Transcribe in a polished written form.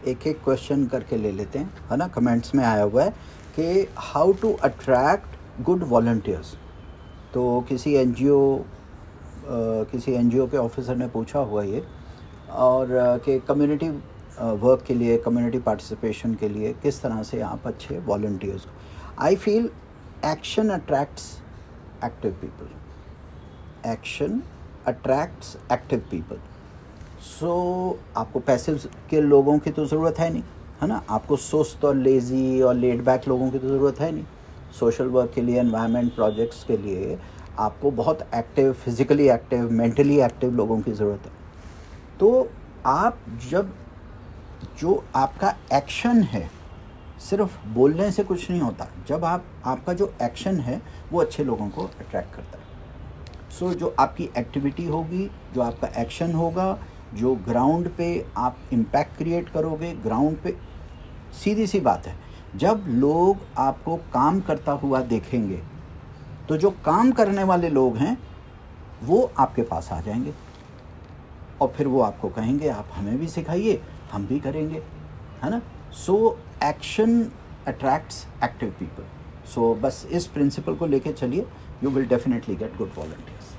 एक एक क्वेश्चन करके ले लेते हैं, है ना। कमेंट्स में आया हुआ है कि how to attract good volunteers. तो किसी एनजीओ के ऑफिसर ने पूछा हुआ ये, और कि कम्युनिटी वर्क के लिए, कम्युनिटी पार्टिसिपेशन के लिए किस तरह से आप अच्छे वॉलंटियर्स को। I feel action attracts active people, action attracts active people. So आपको पैसिव के लोगों की तो ज़रूरत है नहीं, है ना। आपको सुस्त और लेज़ी और लेड बैक लोगों की तो ज़रूरत है नहीं। सोशल वर्क के लिए, एनवायरनमेंट प्रोजेक्ट्स के लिए आपको बहुत active, physically active, mentally active लोगों की ज़रूरत है। तो आप जब जो आपका एक्शन है, सिर्फ बोलने से कुछ नहीं होता, जब आपका जो एक्शन है वो अच्छे लोगों को अट्रैक्ट करता है। सो जो आपकी एक्टिविटी होगी, जो आपका एक्शन होगा, जो ग्राउंड पे आप इम्पैक्ट क्रिएट करोगे, ग्राउंड पे सीधी सी बात है, जब लोग आपको काम करता हुआ देखेंगे तो जो काम करने वाले लोग हैं वो आपके पास आ जाएंगे और फिर वो आपको कहेंगे आप हमें भी सिखाइए, हम भी करेंगे, है ना। So action attracts active people. So बस इस प्रिंसिपल को लेके चलिए, you will definitely get good volunteers.